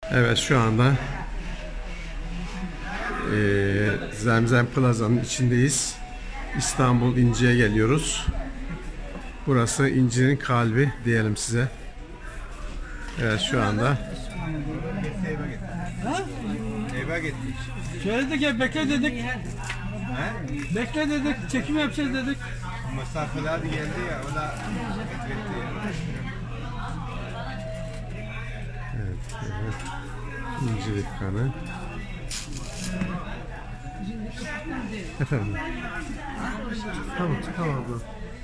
Evet, şu anda Zemzem Plaza'nın içindeyiz. İstanbul İnci'ye geliyoruz. Burası İnci'nin kalbi diyelim size. Evet, şu anda. Eve gittik. Söyledik ya, bekle dedik. Bekle dedik, çekim yapacağız dedik. Misafirler geldi ya, o da bekletti ya. Evet, evet. İnci dükkanı. Efendim. Tamam, tamam abla.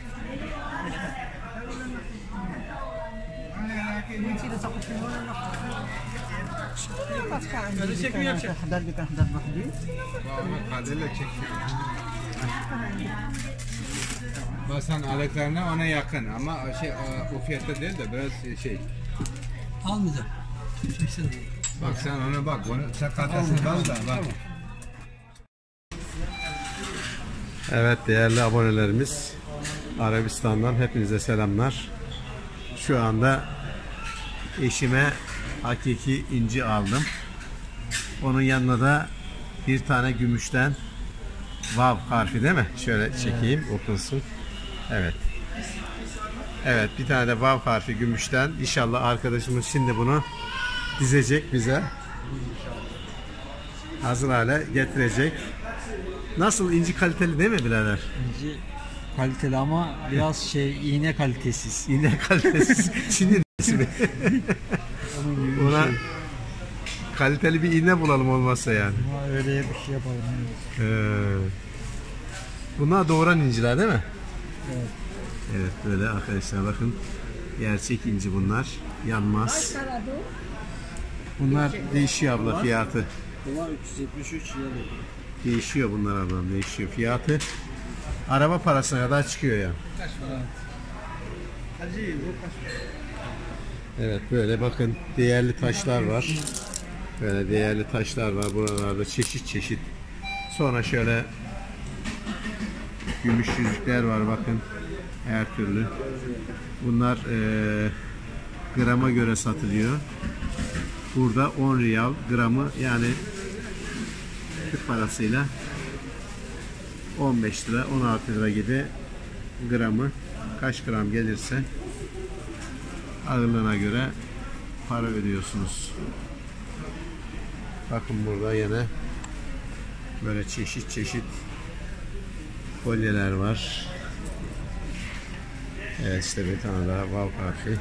Böyle çekim yapacağız. Ama kaderle çekti. Basan aletlerine ona yakın ama o fiyatta değil de biraz şey. Almayacağım. Çeksene. Bak sen ona bak, onu sakatasını bal da bak. Evet, değerli abonelerimiz, Arabistan'dan hepinize selamlar. Şu anda eşime hakiki inci aldım. Onun yanına da bir tane gümüşten vav harfi, değil mi? Şöyle çekeyim, okunsun. Evet. Evet, bir tane de vav harfi gümüşten. İnşallah arkadaşımız şimdi bunu dizecek bize. Hazır hale getirecek. Nasıl, inci kaliteli değil mi birader? İnci kaliteli ama biraz iğne kalitesiz. İğne kalitesiz. Çin iğnesi mi? Ona kaliteli bir iğne bulalım olmazsa yani. Ama öyle bir şey yapalım. Bunlar doğuran inciler değil mi? Evet. Evet, böyle arkadaşlar bakın. Gerçek inci bunlar. Yanmaz. Bunlar değişiyor abla fiyatı. Bunlar 373 lira. Değişiyor bunlar ablam, değişiyor fiyatı. Araba parasına kadar çıkıyor yani. Evet, böyle bakın değerli taşlar var. Böyle değerli taşlar var buralarda, çeşit çeşit. Sonra şöyle gümüş yüzükler var bakın, her türlü. Bunlar grama göre satılıyor. Burada 10 riyal gramı, yani Türk parasıyla 15 lira 16 lira gibi gramı. Kaç gram gelirse ağırlığına göre para ödüyorsunuz. Bakın burada yine böyle çeşit çeşit kolyeler var. Evet, işte bir tane daha vav harfi.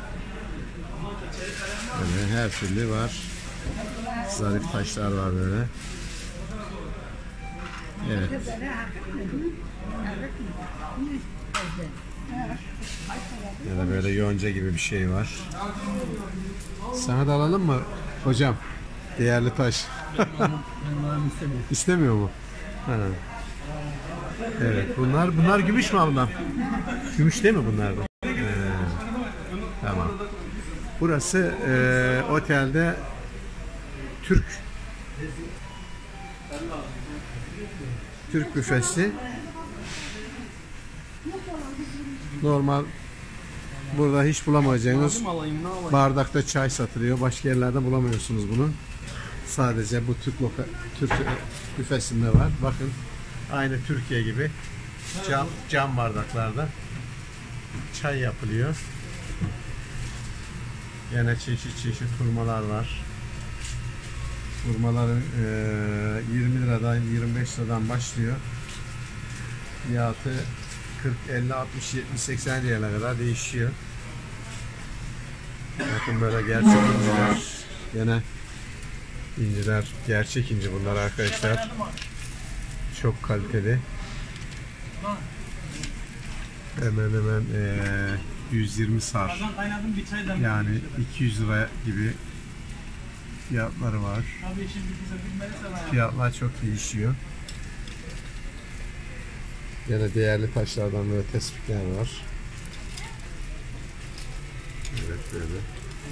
Böyle her türlü var. Zarif taşlar var böyle. Evet. Ya da böyle yonca gibi bir şey var. Sana da alalım mı hocam? Değerli taş. İstemiyor mu? Ha. Evet, bunlar gümüş mü ablam? Gümüş değil mi bunlar da? Tamam. Burası otelde Türk büfesi. Normal burada hiç bulamayacağınız bardakta çay satılıyor. Başka yerlerde bulamıyorsunuz bunu. Sadece bu Türk büfesinde var. Bakın, aynı Türkiye gibi cam bardaklarda çay yapılıyor. Yine çeşit çeşit hurmalar var. Hurmaların 20 liradan 25 liradan başlıyor. Fiyatı 40, 50, 60, 70, 80 liraya kadar değişiyor. Bakın böyle gerçek inciler. Yine inciler, gerçek inci bunlar arkadaşlar. Çok kaliteli. Hemen 120 sar. Yani 200 lira gibi fiyatları var. Fiyatlar çok değişiyor. Yine değerli taşlardan böyle tespitler var. Evet, böyle.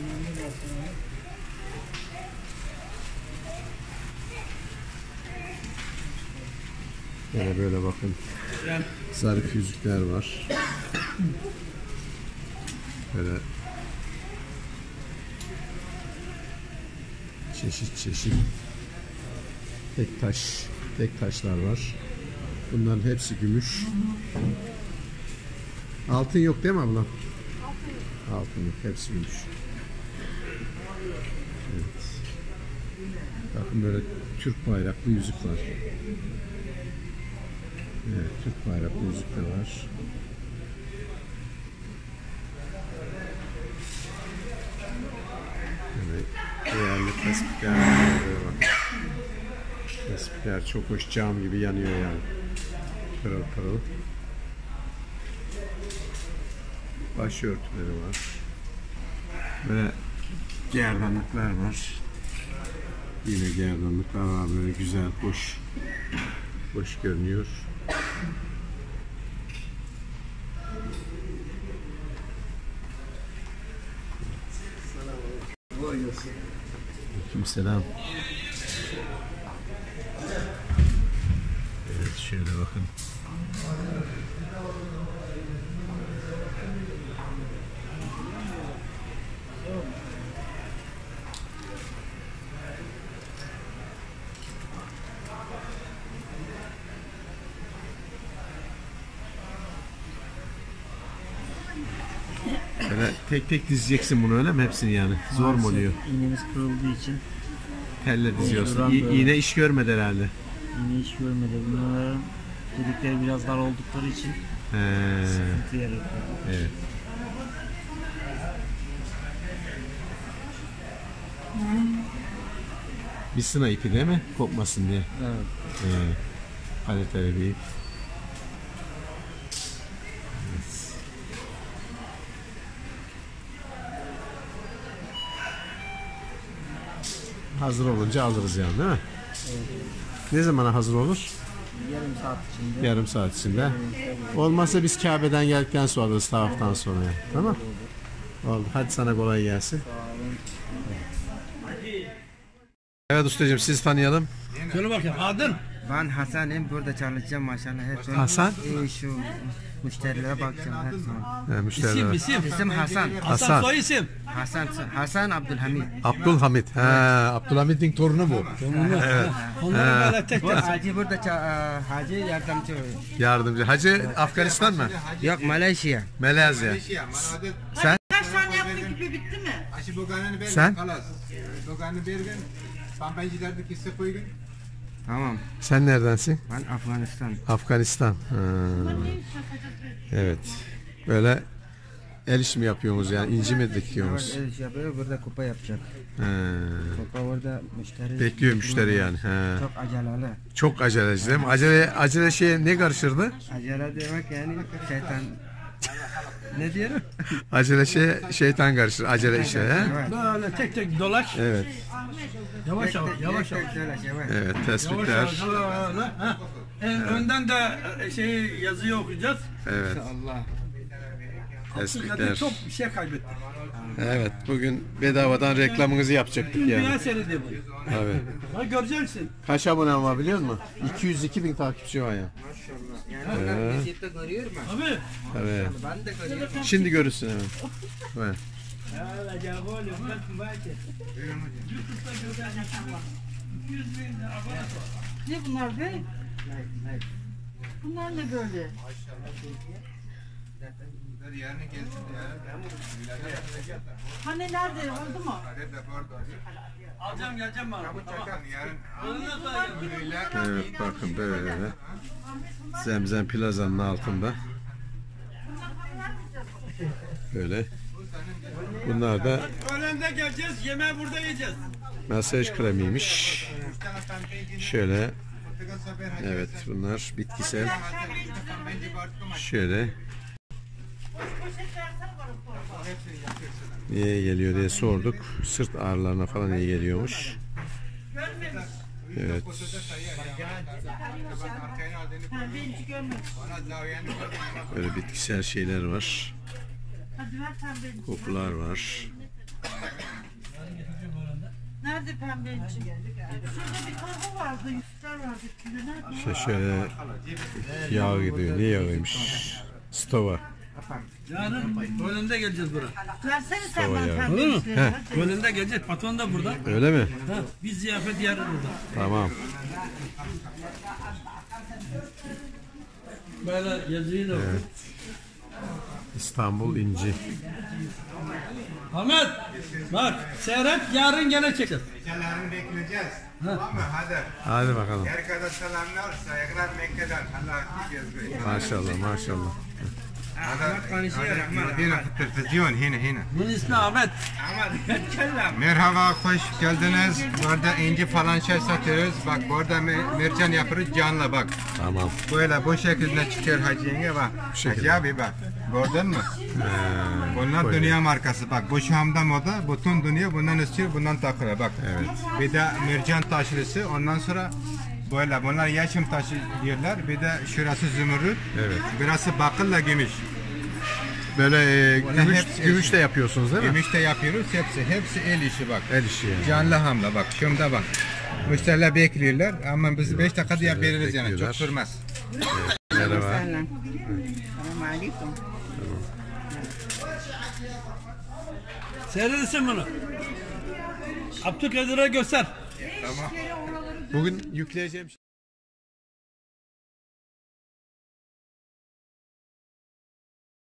Yine böyle bakın. Zarif yüzükler var. Böyle Çeşit çeşit tek taşlar var. Bunların hepsi gümüş. Altın yok değil mi abla? Altın yok, hepsi gümüş. Evet. Bakın böyle Türk bayraklı yüzük var. Evet, Türk bayraklı yüzük de var. Evet, değerli tespitler. Tespitler çok hoş, cam gibi yanıyor yani. Pırıl pırıl. Başörtüleri var. Böyle gerdanlıklar var. Yine gerdanlıklar var, böyle güzel, hoş görünüyor. Aleykümselam. Evet, şöyle bakın. Böyle tek tek dizeceksin bunu, öyle mi, hepsini yani? Zor mu oluyor? İğnemiz kırıldığı için. Telle diziyorsun. İğne iş görmedi herhalde. İğne iş görmedi. Bunların delikleri biraz dar oldukları için sıkıntı yaratıyor. Evet. Bir sına ipi değil mi? Kopmasın diye. Evet. Kaliteli bir ip. Hazır olunca alırız yani, değil mi? Evet. Ne zamana hazır olur? Yarım saat içinde. Yarım saat içinde. Olmazsa biz Kabe'den geldikten sonra alırız, tavaftan sonra. Yani. Tamam. Oldu. Hadi sana kolay gelsin. Evet ustacığım, sizi tanıyalım. Söyle bakayım adın? Ben Hasan'ım, burada çalışacağım maşallah. Hep Hasan? Şu müşterilere bakacağım her zaman. Müşteriler. İsim. İsim Hasan. Hasan soy isim. Hasan Abdülhamid. Abdülhamid. Abdülhamid'in torunu bu. Evet. Onları böyle tek Bu tek. Hacı burada Hacı yardımcı. Yardımcı. Hacı Afganistan mı? Yok, Malezya. Malezya. Sen? Kaç tane yaptın, küpe bitti mi? Sen? Tamam. Sen neredensin? Ben Afganistan. Afganistan. Evet. Böyle el işi mi yapıyorsunuz yani? İnci mi dikiyorsunuz? Evet, iş yapıyor, burada kupa yapacak. Kupa orada müşteri. Bekliyor müşteri yani. Çok aceleli. Çok aceleci değil mi? Acele şeye ne karışırdı? Acele demek yani şeytan. Ne diyorum? Acele şeytan karışır. Acele işe. Evet. Böyle tek tek dolaş. Evet. Yavaş yavaş. Yavaş yavaş. Evet. Yavaş Tespitler. yavaş. Ha. Önden de yazıyı okuyacağız. Evet. Allah. Tespitler. Zaten çok bir şey kaybettik. Evet. Bugün bedavadan reklamınızı yapacaktık Dünya yani. seridi bu. Evet. Ha, göreceksin. Kaç abonem var biliyor musun? 202.000 takipçi var ya. Yani onlar vizette görüyor mu? Abi. Evet. Ben de görüyorum. Şimdi görürsün hemen. Evet. Ne bunlar be? Bunlar ne böyle? Hani nerede, oldu mu? Alacağım geleceğim bana. Evet bakın böyle. Zemzem Plaza'nın altında. Böyle. Bunlar da Öğlende geleceğiz, yemeği burada yiyeceğiz. masaj kremiymiş. Şöyle. Evet bunlar bitkisel. Şöyle. Niye geliyor diye sorduk. Sırt ağrılarına falan iyi geliyormuş. Evet. Pembe görmedim. Böyle bitkisel şeyler var. Hadi ver pembe. Kokular var. Nerede pembe? Şurada bir kahve vardı, yüzükler vardı. Nerede? İşte şöyle yağ gidiyor. Ne yağıymış? Stova. Yarın önünde geleceğiz buraya. Versene sen bana Olur mu? kardeşleri. Önünde geleceğiz. Patron da burada. Öyle mi? Ha, biz ziyafet yarın burada. Tamam. Böyle yazıyı da Evet. İstanbul İnci. Ahmet bak seyret yarın gene çekeceğiz. Yarın bekleyeceğiz. Tamam mı? Hadi. Hadi bakalım. Herkese selamlar. Saygılar Mekke'den. Allah'a emanet olun. Maşallah maşallah. Yine televizyon hine. Bunun ismi Ahmet. Merhaba, hoş geldiniz. Burada inci falan şey satıyoruz. Bak burada mercan yapıyoruz canlı bak. Tamam. Böyle bu şekilde çıkıyor Hacı yenge bak. şekilde. Hacı abi bak. Gördün mü? Bunlar böyle. dünya markası bak. Bu Şam'da moda. Bütün dünya bundan istiyor. Bundan takıyor bak. Evet. Bir de mercan taşlısı. Ondan sonra böyle bunlar yaşım taşı diyorlar. Bir de şurası zümrüt. Evet. Burası bakılla gümüş. Böyle hepsi- gümüş de yapıyorsunuz değil mi? Gümüş de yapıyoruz. Hepsi el işi bak. El işi yani. Canlı hamle bak. Şunda bak. Müşteriler bekliyorlar ama biz 5 dakikada yapıyoruz yani. bekliyorlar. Çok sürmez. Merhaba. Selamünaleyküm. Seyredesin bunu. Abdülkadir'e göster. Bugün yükleyeceğim